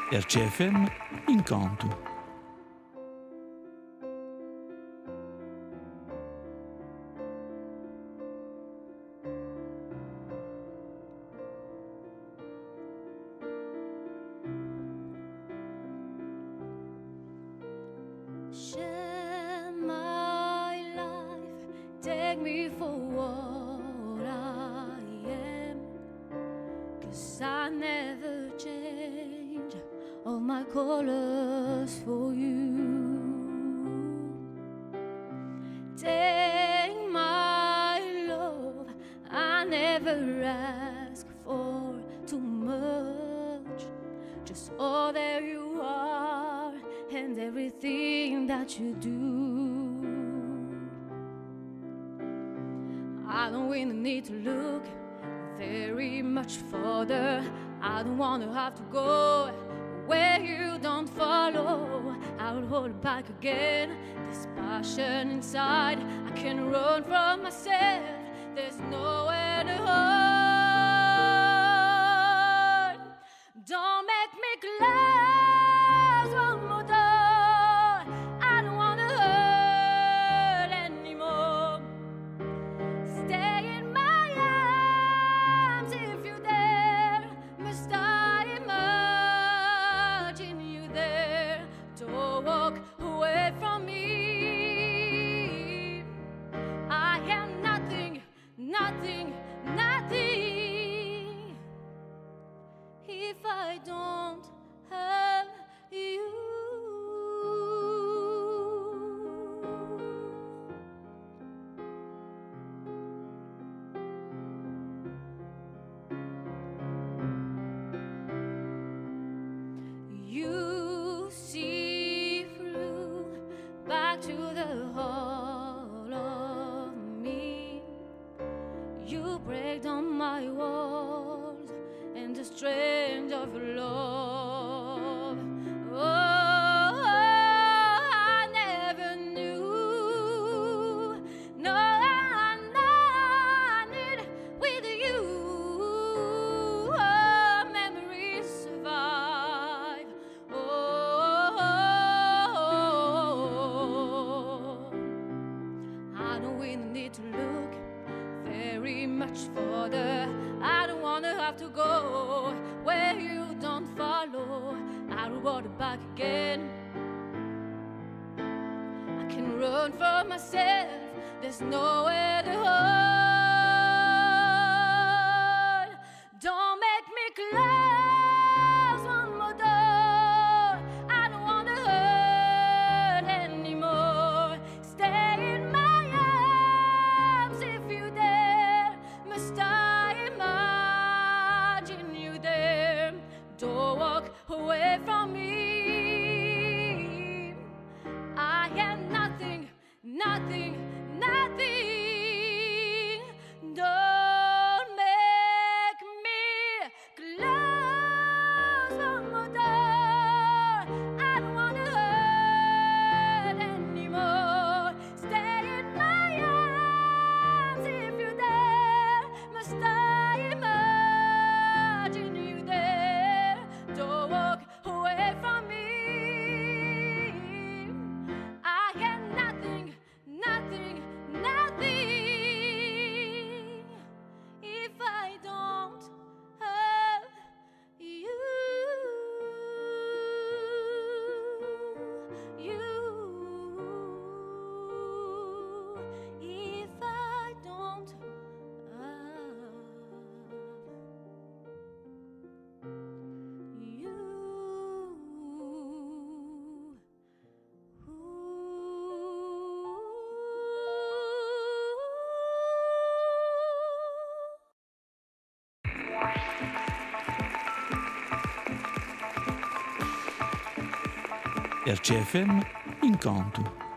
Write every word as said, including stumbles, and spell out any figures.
R C F M Incanto. Share my life, take me for what I am, 'cause I never change all my colors for you. Take my love, I never ask for too much, just all that you are and everything that you do. I don't really need to look very much further. I don't want to have to go where you don't follow. I will hold it back again. This passion inside, I can run from myself. There's nowhere to hide. Don't make me close one more door. I don't wanna hurt anymore. Stay in my arms if you dare. Must I imagine you there? Don't walk away from me. I have nothing, nothing, nothing if I don't have you. You see through back to the heart of me. You break down my walls and the strength of love. Oh, I never knew. No, I need with you. Oh, memories survive. Oh, I don't really need to look very much further. I don't wanna have to go where you don't follow. I will walk it back again. I can run for myself. There's nowhere to hide. Don't make me close one more door. I don't wanna hurt anymore. Stay in my arms if you dare. Must I imagine you there? Don't walk away from me. I have nothing, nothing, nothing. Don't make me close one more door. I don't wanna hurt anymore. Stay in my arms if you dare. Must I imagine you there? Don't walk away from me. I have nothing, nothing, nothing if I don't have you. You. If I don't have you. R C F M Incanto.